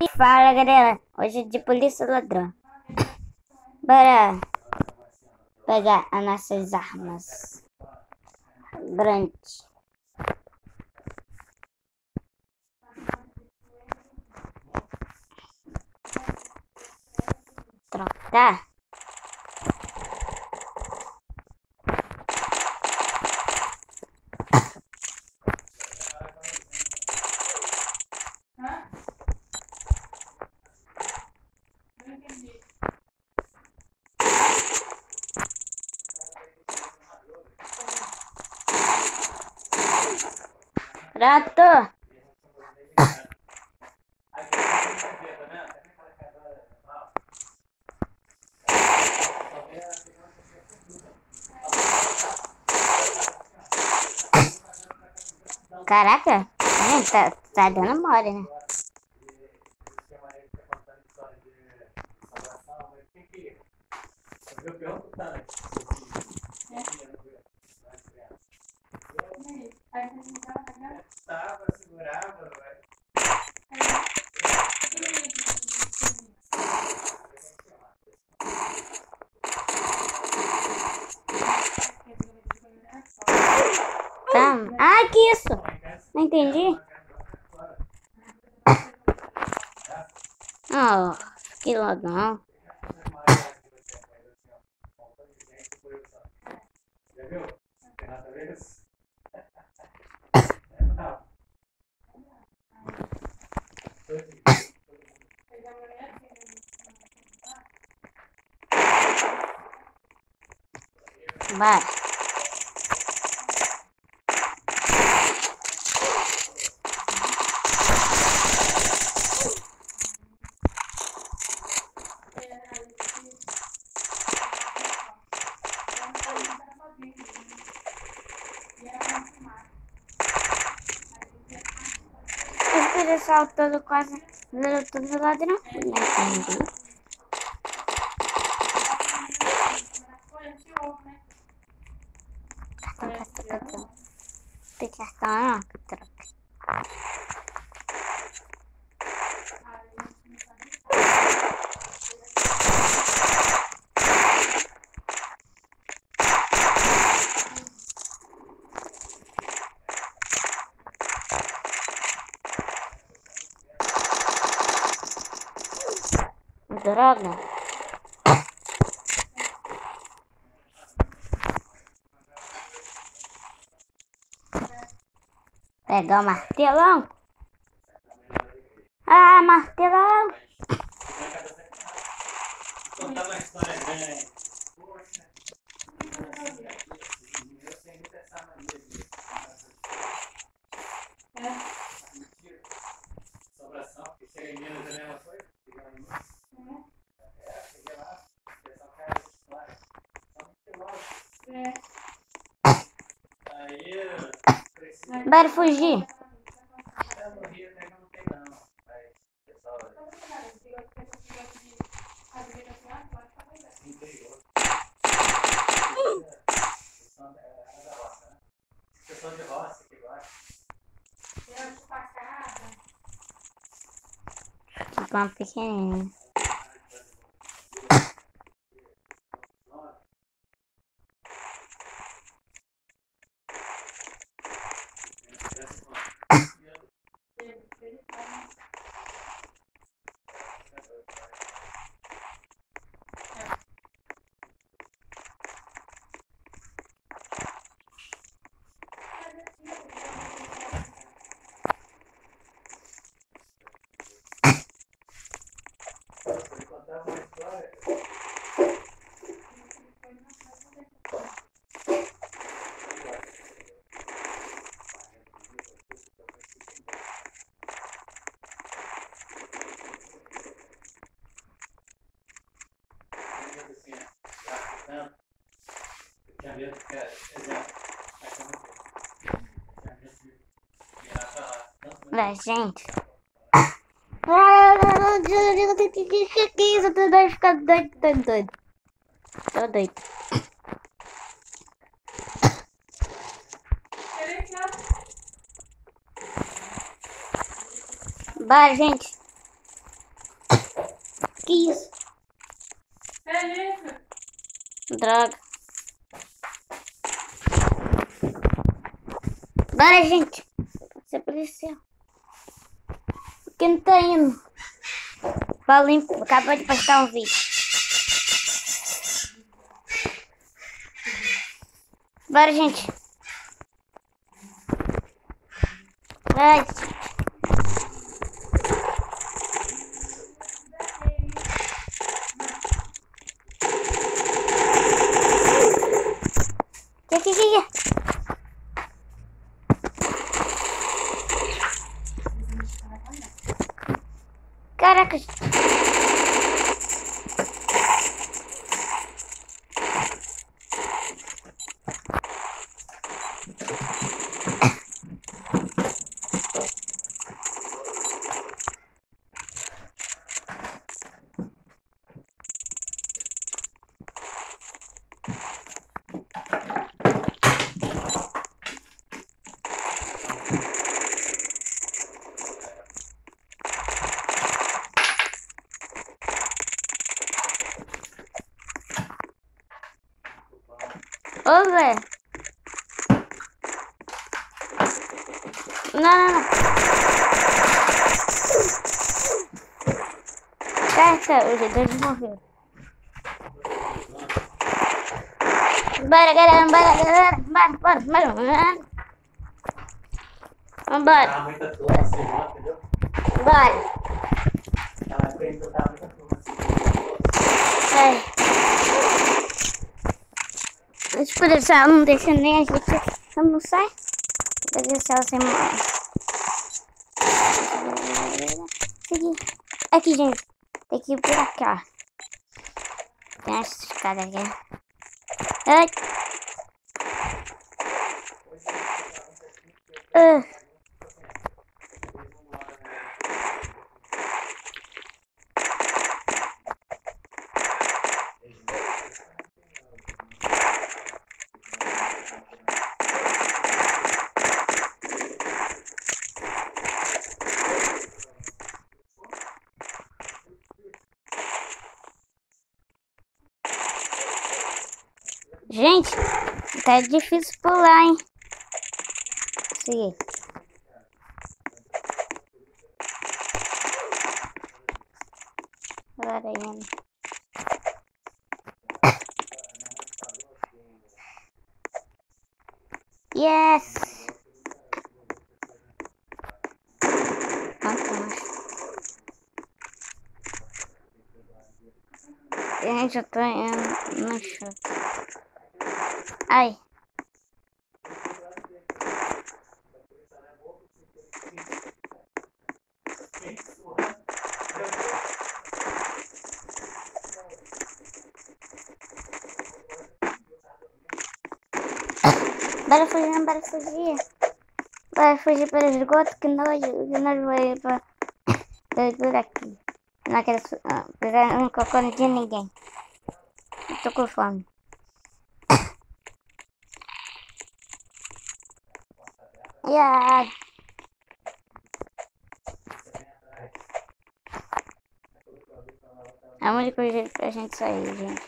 Fala galera, hoje é de polícia ladrão. Bora pegar as nossas armas grandes. Trocar. Pronto. Caraca, tá dando mole, né? Tá. Ah, que isso? Não entendi. Oh, que legal. Vai. Esse pessoal todo quase virou tudo ladrão. Não entendi. Tem cartão não, que troca. Droga. Pegar o martelão. Ah, martelão. Contar uma história grande. Eu tenho muita essa mania de sobração, porque chega em Minas é a mesma coisa. Cheguei lá, o pessoal quer história. Só muito aí, Bora fugir. no Rio até não tem não. Mas o pessoal interior. Pessoal de roça que gosta. Tipo uma pequenininha. Vai, gente. Que isso? Tô doido, ficar doido, tô doido. Tô doido. Bora, gente. Que isso? É isso. Droga. Bora, gente. Você policial. Porque não tá indo. Paulinho acabou de postar um vídeo. Bora, gente. Vai. Que? Caraca. Ô, velho. Não. Cara, os dois morreram. Bora, galera. Bora. Vambora. Tá muita turma assim, não, entendeu? Bora. Tá mais frente, tá muita turma assim. Ai. Os policiais não deixam nem a gente almoçar. Vou deixar sem morrer. Aqui, gente. Tem que ir por cá. Tem essa escada aqui. Ai. Gente, tá difícil pular, hein? Seguir. Agora aí. Yes! Gente, eu tô indo no chute. Ai. Bora fugir. Bora fugir pelo esgoto, que nós vamos pra por aqui. Não quero pegar um cocô de ninguém. Eu tô com fome. Ai. É o único jeito pra gente sair, gente.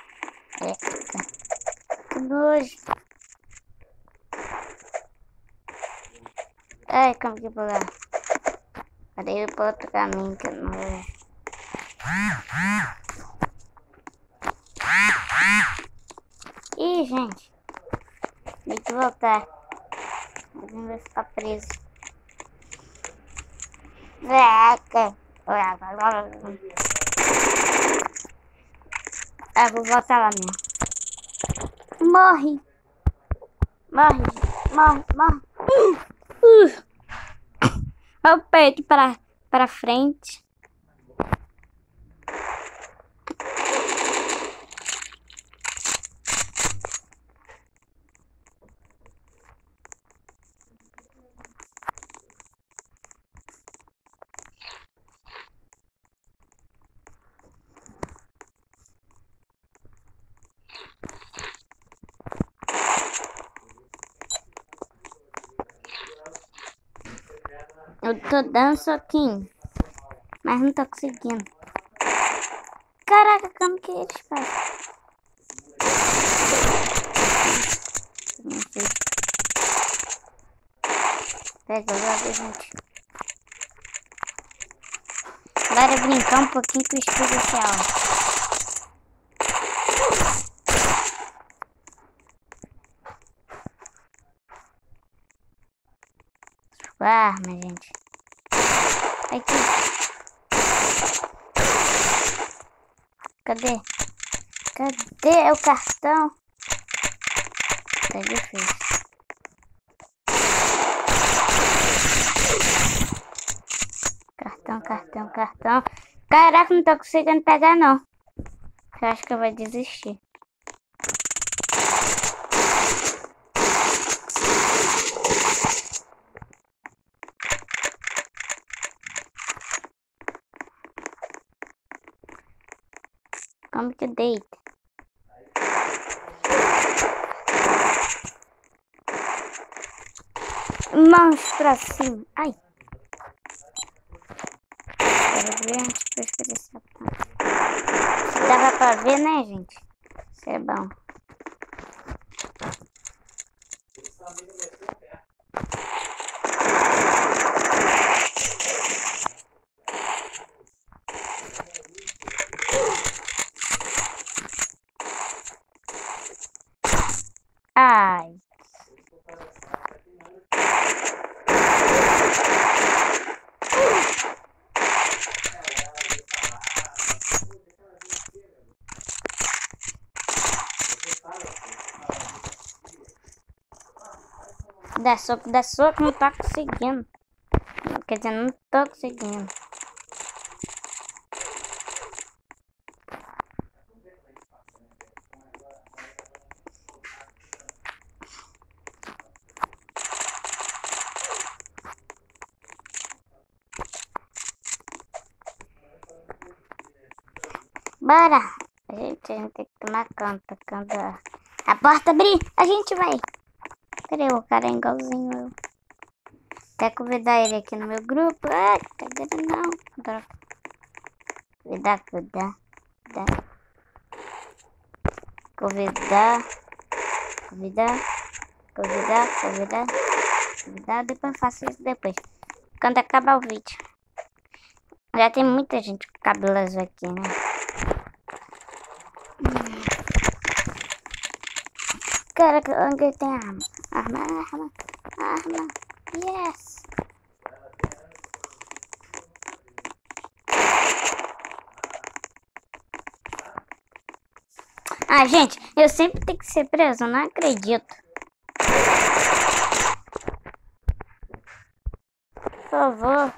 Que nojo. Ai, como que pular? Cadê eu pro outro caminho que eu não vejo? Ih, gente. Tem que voltar. A gente vai ficar preso. Ah, vou voltar lá mesmo. Morre. Olha o peito para frente. Eu tô dando soquinho, mas não tô conseguindo. Caraca, como que eles fazem? Não sei. Pega logo, gente. Bora brincar um pouquinho com o especial. Arma, gente. Aqui. Cadê? Cadê o cartão? Tá difícil. Cartão. Caraca, não tô conseguindo pegar, não. Eu acho que eu vou desistir. Como que deita? Mãos pra cima. Ai. Quero ver antes pra escolher essa parte. Se dava pra ver, né, gente? Isso é bom. Ai. Dá soco, não tá conseguindo. Quer dizer, não tô conseguindo. Bora! A gente tem que tomar conta. Quando a porta abrir, a gente vai. Cadê o cara? É igualzinho eu. Até convidar ele aqui no meu grupo. Ah, tá dando não. Droga. Convidar. Depois eu faço isso depois. Quando acabar o vídeo. Já tem muita gente com cabelo azul aqui, né? Caraca, onde tem arma? Arma. Yes! Ah, gente, eu sempre tenho que ser preso, não acredito. Por favor.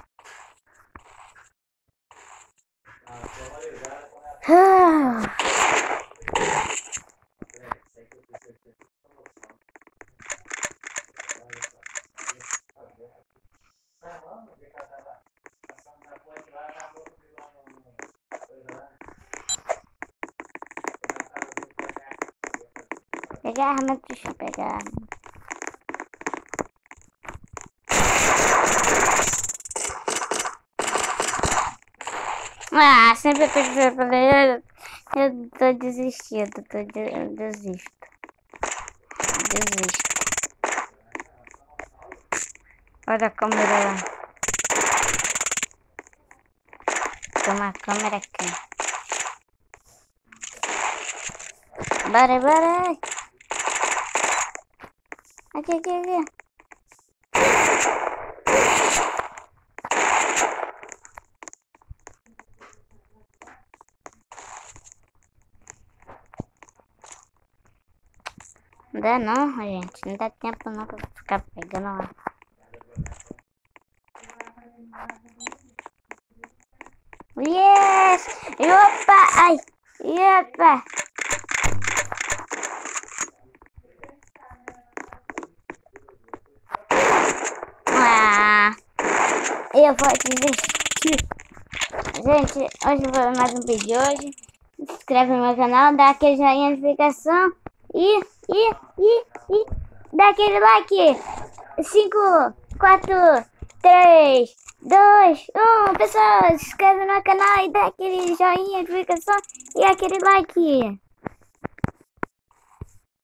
Pegar a arma, deixa eu pegar a arma. Ah, sempre eu falei, eu tô desistindo, desisto. Olha a câmera lá. Toma a câmera aqui. Bora. Aqui. Não dá não, gente. Não dá tempo não pra ficar pegando lá. Yes! Opa! Ai! Opa! Eu vou desistir. Gente, hoje eu vou mais um vídeo hoje. Se inscreve no meu canal, dá aquele joinha de notificação e dá aquele like. 5, 4, 3, 2, 1. Pessoal, se inscreve no canal e dá aquele joinha, notificação e aquele like.